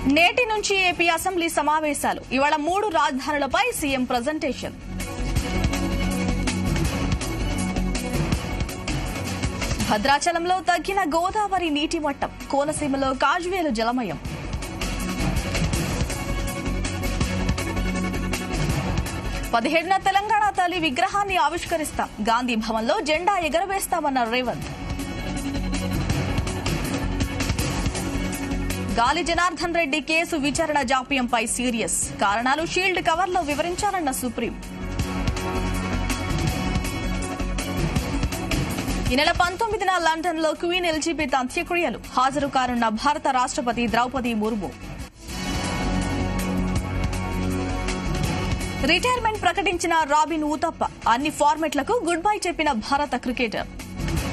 నేటి నుంచి AP assembly సమావేశాలు. ఇవాళ 3 రాజధానులపై సీఎం ప్రజెంటేషన్. భద్రాచలంలో తగ్గిన గోదావరి నీటి మట్టం. కోనసీమలో కాజ్వేలు జలమయం. పదిహేడున తెలంగాణ తల్లి విగ్రహాన్ని ఆవిష్కరిస్తాం. గాంధీ భవన్లో జెండా ఎగరవేస్తామన్న రేవంత్. గాలి జనార్దన్ రెడ్డి కేసు విచారణ జాప్యంపై సీరియస్. కారణాలు షీల్డ్ కవర్లో వివరించారన్న సుప్రీం. ఈ నెల 19న లండన్లో క్వీన్ ఎలిజబెత్ అంత్యక్రియలు. హాజరు కానున్న భారత రాష్ట్రపతి ద్రౌపది ముర్ము. రిటైర్మెంట్ ప్రకటించిన రాబిన్ ఊతప్ప. అన్ని ఫార్మెట్లకు గుడ్ బై చెప్పిన భారత క్రికెటర్.